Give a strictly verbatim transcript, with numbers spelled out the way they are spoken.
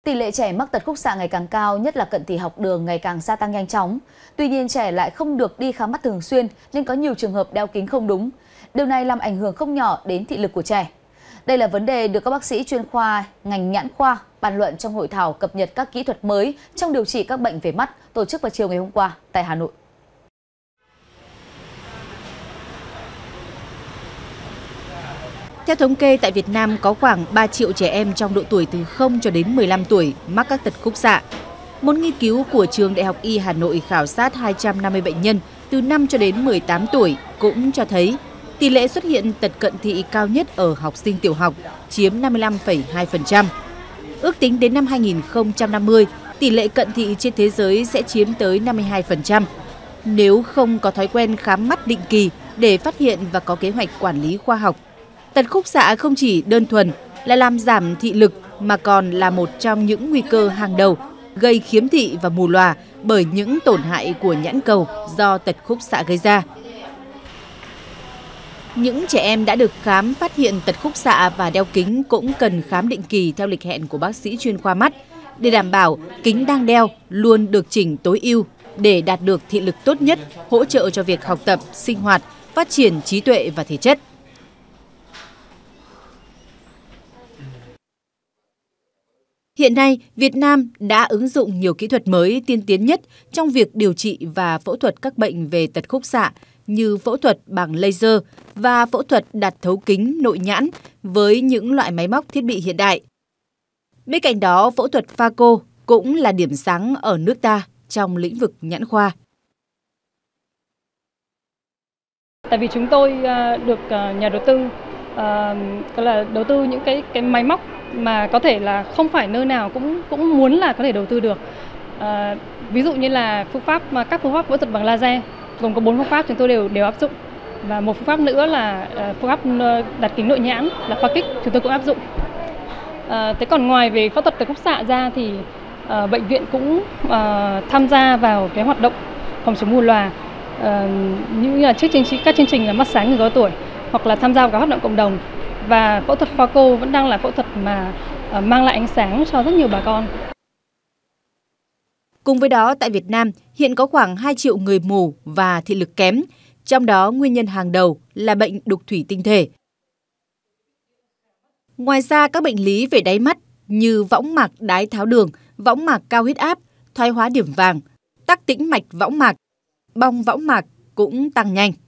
Tỷ lệ trẻ mắc tật khúc xạ ngày càng cao, nhất là cận thị học đường ngày càng gia tăng nhanh chóng. Tuy nhiên, trẻ lại không được đi khám mắt thường xuyên nên có nhiều trường hợp đeo kính không đúng. Điều này làm ảnh hưởng không nhỏ đến thị lực của trẻ. Đây là vấn đề được các bác sĩ chuyên khoa, ngành nhãn khoa bàn luận trong hội thảo cập nhật các kỹ thuật mới trong điều trị các bệnh về mắt tổ chức vào chiều ngày hôm qua tại Hà Nội. Theo thống kê, tại Việt Nam có khoảng ba triệu trẻ em trong độ tuổi từ không cho đến mười lăm tuổi mắc các tật khúc xạ. Một nghiên cứu của Trường Đại học Y Hà Nội khảo sát hai trăm năm mươi bệnh nhân từ năm cho đến mười tám tuổi cũng cho thấy tỷ lệ xuất hiện tật cận thị cao nhất ở học sinh tiểu học, chiếm năm mươi lăm phẩy hai phần trăm. Ước tính đến năm hai nghìn không trăm năm mươi, tỷ lệ cận thị trên thế giới sẽ chiếm tới năm mươi hai phần trăm. Nếu không có thói quen khám mắt định kỳ để phát hiện và có kế hoạch quản lý khoa học, tật khúc xạ không chỉ đơn thuần là làm giảm thị lực mà còn là một trong những nguy cơ hàng đầu gây khiếm thị và mù lòa bởi những tổn hại của nhãn cầu do tật khúc xạ gây ra. Những trẻ em đã được khám phát hiện tật khúc xạ và đeo kính cũng cần khám định kỳ theo lịch hẹn của bác sĩ chuyên khoa mắt để đảm bảo kính đang đeo luôn được chỉnh tối ưu để đạt được thị lực tốt nhất, hỗ trợ cho việc học tập, sinh hoạt, phát triển trí tuệ và thể chất. Hiện nay, Việt Nam đã ứng dụng nhiều kỹ thuật mới tiên tiến nhất trong việc điều trị và phẫu thuật các bệnh về tật khúc xạ như phẫu thuật bằng laser và phẫu thuật đặt thấu kính nội nhãn với những loại máy móc thiết bị hiện đại. Bên cạnh đó, phẫu thuật phaco cũng là điểm sáng ở nước ta trong lĩnh vực nhãn khoa. Tại vì chúng tôi được nhà đầu tư uh, là đầu tư những cái cái máy móc mà có thể là không phải nơi nào cũng cũng muốn là có thể đầu tư được. Uh, ví dụ như là phương pháp các phương pháp phẫu thuật bằng laser, gồm có bốn phương pháp chúng tôi đều đều áp dụng, và một phương pháp nữa là uh, phương pháp đặt kính nội nhãn là pha kích chúng tôi cũng áp dụng. Uh, thế còn ngoài về phẫu thuật tật khúc xạ ra thì uh, bệnh viện cũng uh, tham gia vào cái hoạt động phòng chống mù lòa, uh, như là trước chương trình các chương trình là mắt sáng người có tuổi, hoặc là tham gia vào các hoạt động cộng đồng. Và phẫu thuật phaco vẫn đang là phẫu thuật mà uh, mang lại ánh sáng cho rất nhiều bà con. Cùng với đó, tại Việt Nam hiện có khoảng hai triệu người mù và thị lực kém, trong đó nguyên nhân hàng đầu là bệnh đục thủy tinh thể. Ngoài ra, các bệnh lý về đáy mắt như võng mạc đái tháo đường, võng mạc cao huyết áp, thoái hóa điểm vàng, tắc tĩnh mạch võng mạc, bong võng mạc cũng tăng nhanh.